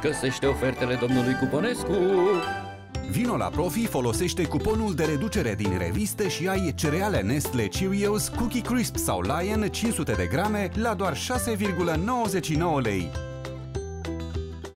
Găsește ofertele domnului Cuponescu. Vino la Profi, folosește cuponul de reducere din reviste și ai cereale Nestle Cheerios, Cookie Crisp sau Lion 500 de grame la doar 6,99 lei.